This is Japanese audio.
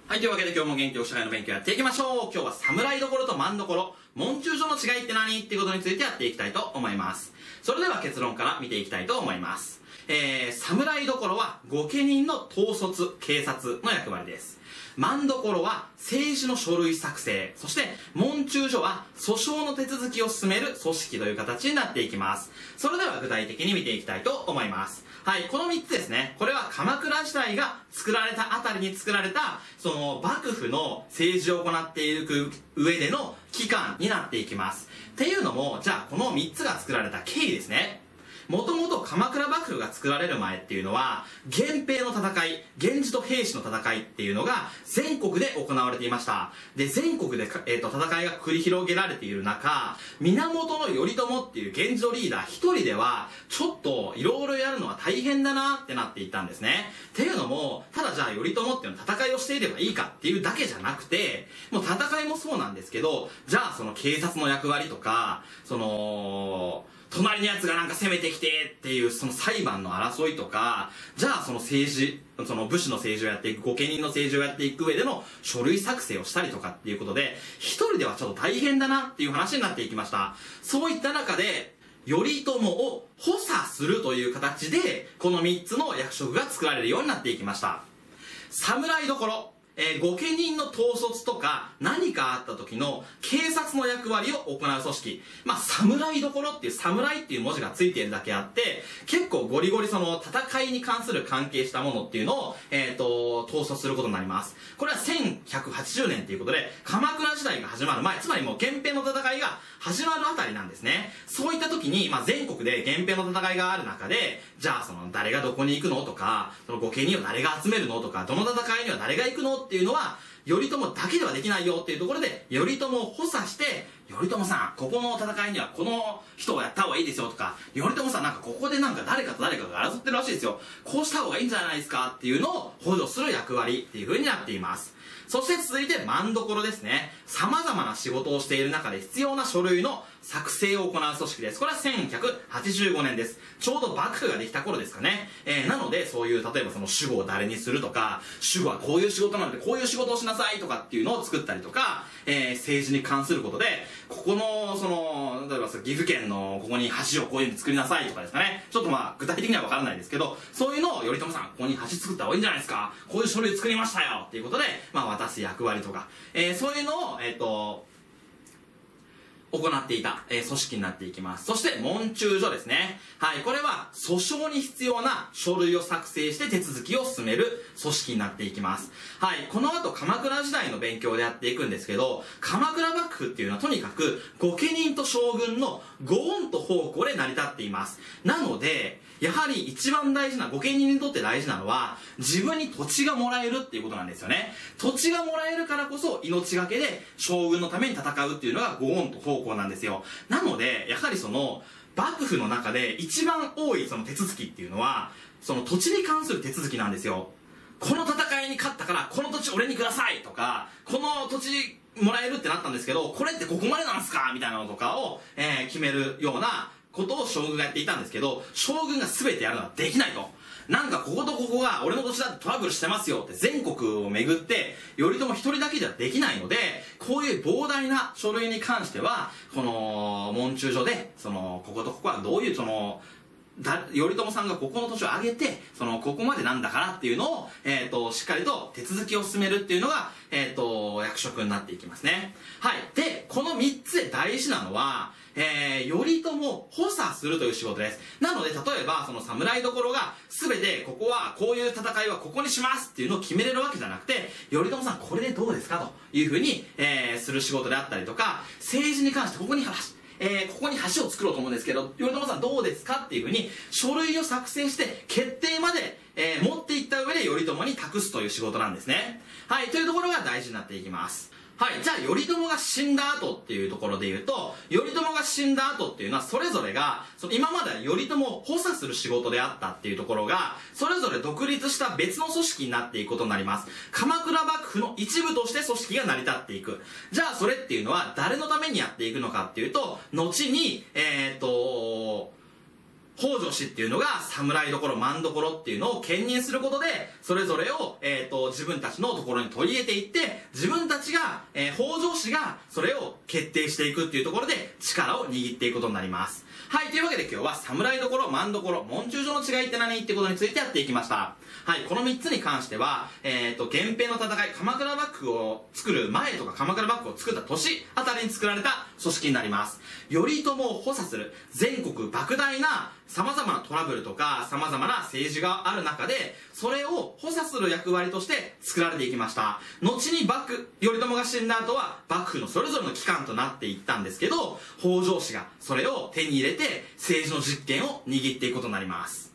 はい、というわけで今日も元気お社会の勉強やっていきましょう。今日は侍どころと万どころ、門中所の違いって何っていうことについてやっていきたいと思います。それでは結論から見ていきたいと思います。侍どころは御家人の統率、警察の役割です。万どころは政治の書類作成、そして門中所は訴訟の手続きを進める組織という形になっていきます。それでは具体的に見ていきたいと思います。はい、この3つですね。これは鎌倉時代が作られたあたりに作られた、その幕府の政治を行っていく上での機関になっていきます。っていうのも、じゃあこの3つが作られた経緯ですね。もともと鎌倉幕府が作られる前っていうのは、源平の戦い、源氏と平氏の戦いっていうのが全国で行われていました。で、全国で、戦いが繰り広げられている中、源頼朝っていう源氏のリーダー一人では、ちょっといろいろやるのは大変だなってなっていったんですね。っていうのも、ただじゃあ頼朝っていうのは戦いをしていればいいかっていうだけじゃなくて、もう戦いもそうなんですけど、じゃあその警察の役割とか、隣のやつがなんか攻めてきてっていうその裁判の争いとか、じゃあその政治、その武士の政治をやっていく、御家人の政治をやっていく上での書類作成をしたりとかっていうことで、一人ではちょっと大変だなっていう話になっていきました。そういった中で、頼朝を補佐するという形で、この3つの役職が作られるようになっていきました。侍どころ。御家人の統率とか何かあった時の警察の役割を行う組織。侍どころっていう侍っていう文字がついているだけあって、結構ゴリゴリその戦いに関する関係したものっていうのを、統率することになります。これは1180年ということで、鎌倉時代が始まる前、つまりもう源平の戦いが始まるあたりなんですね。そういった時に、全国で源平の戦いがある中で、じゃあその誰がどこに行くのとか、その御家人を誰が集めるのとか、どの戦いには誰が行くのっていうのは、頼朝だけではできないよっていうところで、頼朝を補佐して、頼朝さん、ここの戦いにはこの人をやった方がいいですよとか、頼朝さんなんかここでなんか誰かと誰かが争ってるらしいですよ。こうした方がいいんじゃないですかっていうのを補助する役割っていう風になっています。そして続いて万どころですね。様々な仕事をしている中で必要な書類の作成を行う組織です。これは1185年です。ちょうど幕府ができた頃ですかね。なので、そういう、例えばその主語を誰にするとか、主語はこういう仕事なのでこういう仕事をしなさいとかっていうのを作ったりとか、政治に関することで、ここの、例えば岐阜県のここに橋をこういう風に作りなさいとかですかね。ちょっと具体的にはわからないですけど、そういうのを頼朝さん、ここに橋作った方がいいんじゃないですか。こういう書類作りましたよっていうことで、渡す役割とか、そういうのを、行っていた、組織になっていきます。そして、門中所ですね。はい、これは訴訟に必要な書類を作成して手続きを進める組織になっていきます。はい、この後鎌倉時代の勉強でやっていくんですけど、鎌倉幕府っていうのはとにかく御家人と将軍の御恩と奉公で成り立っています。なので、やはり一番大事な、御家人にとって大事なのは、自分に土地がもらえるっていうことなんですよね。土地がもらえるからこそ命がけで将軍のために戦うっていうのが御恩と奉公なんですよ。なので、やはりその、幕府の中で一番多いその手続きっていうのは、その土地に関する手続きなんですよ。この戦いに勝ったから、この土地俺にくださいとか、この土地もらえるってなったんですけど、これってここまでなんすかみたいなのとかを、決めるようなことを将軍がやっていたんですけど、将軍が全てやるのはできないと。なんかこことここが俺の土地だってトラブルしてますよって全国を巡って頼朝一人だけじゃできないので、こういう膨大な書類に関してはこの門中所でこことここはどういう頼朝さんがここの土地を上げてここまでなんだからっていうのを、しっかりと手続きを進めるっていうのが、役職になっていきますね。はい。で、この3つで大事なのは、頼朝を補佐するという仕事です。なので、例えば、その侍どころが、すべて、ここは、こういう戦いはここにしますっていうのを決めれるわけじゃなくて、頼朝さん、これでどうですかというふうに、する仕事であったりとか、政治に関して、ここに橋を作ろうと思うんですけど、頼朝さんどうですかっていうふうに、書類を作成して、決定まで、持っていった上で頼朝に託すという仕事なんですね。はい、というところが大事になっていきます。はい。じゃあ、頼朝が死んだ後っていうところで言うと、頼朝が死んだ後っていうのは、それぞれが、今までは頼朝を補佐する仕事であったっていうところが、それぞれ独立した別の組織になっていくことになります。鎌倉幕府の一部として組織が成り立っていく。じゃあ、それっていうのは、誰のためにやっていくのかっていうと、後に、 北条氏っていうのが侍所政所っていうのを兼任することで、それぞれを、自分たちのところに取り入れていって、自分たちが、北条氏がそれを決定していくっていうところで力を握っていくことになります。はい、というわけで今日は侍所、政所、文中所の違いって何ってことについてやっていきました。はい、この3つに関しては、源平の戦い、鎌倉幕府を作る前とか鎌倉幕府を作った年あたりに作られた組織になります。頼朝を補佐する全国莫大な様々なトラブルとか様々な政治がある中で、それを補佐する役割として作られていきました。後に頼朝が死んだ後は幕府のそれぞれの機関となっていったんですけど、北条氏がそれを手に入れて政治の実権を握っていくことになります。